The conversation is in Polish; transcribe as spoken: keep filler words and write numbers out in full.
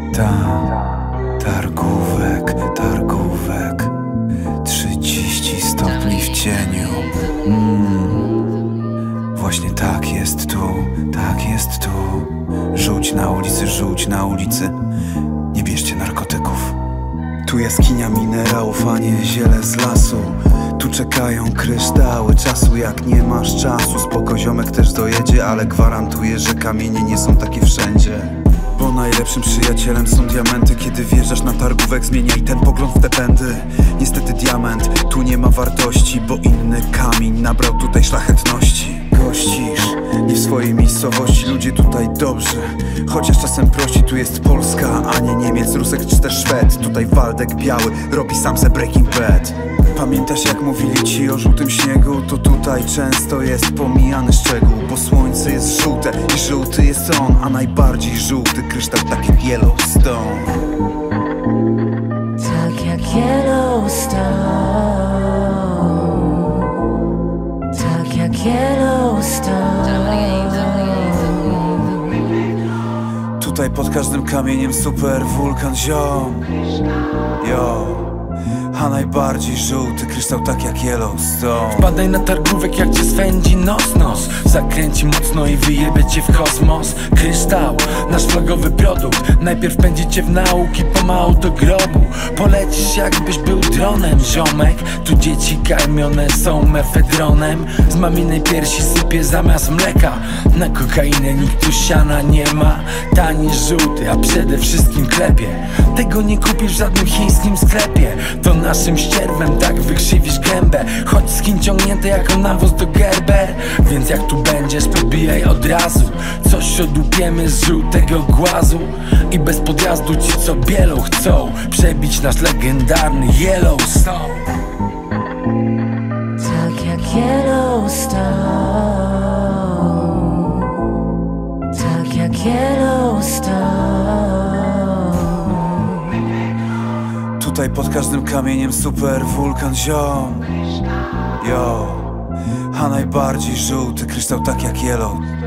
Ta, targówek, targówek, trzydzieści stopni w cieniu. mm. Właśnie tak jest tu, tak jest tu. Rzuć na ulicy, rzuć na ulicy. Nie bierzcie narkotyków. Tu jaskinia minerałów, a nie ziele z lasu. Tu czekają kryształy czasu. Jak nie masz czasu, spoko, ziomek też dojedzie. Ale gwarantuję, że kamienie nie są takie wszędzie. Bo najlepszym przyjacielem są diamenty. Kiedy wjeżdżasz na targówek, zmieniaj ten pogląd w te pędy. Niestety diament tu nie ma wartości, bo inny kamień nabrał tutaj szlachetności. Gościsz nie w swojej miejscowości, ludzie tutaj dobrzy. Chociaż czasem prości, tu jest Polska, a nie Niemiec, Rusek czy też Szwed. Tutaj Waldek Biały robi sam se Breaking Bad. Pamiętasz jak mówili ci o żółtym śniegu? To tutaj często jest pomijany szczegół. Bo słońce jest żółte i żółty jest on, a najbardziej żółty kryształ, tak jak Yellowstone. Tak jak Yellowstone. Tak jak Yellowstone. Tutaj pod każdym kamieniem super wulkan, ziom. Yo. A najbardziej żółty kryształ, tak jak Yellowstone. Wpadaj na targówek, jak cię swędzi nos nos. Zakręci mocno i wyjebie cię w kosmos. Kryształ, nasz flagowy produkt. Najpierw pędzi cię w nauki, pomału do grobu. Polecisz jakbyś był dronem, ziomek. Tu dzieci karmione są mefedronem. Z maminej piersi sypie zamiast mleka. Na kokainę nikt tu siana nie ma. Tani żółty, a przede wszystkim klepie. Tego nie kupisz w żadnym chińskim sklepie. To naszym ścierwem tak wykrzywisz gębę. Choć skin ciągnięte jako nawóz do Gerber. Więc jak tu będziesz, podbijaj od razu. Coś odłupiemy z żółtego głazu. I bez podjazdu ci co bielą chcą przebić nasz legendarny Yellowstone. Tak jak Yellowstone. Tak jak Yellowstone. Tutaj pod każdym kamieniem super wulkan, ziom. Yo. A najbardziej żółty kryształ, tak jak Yellow.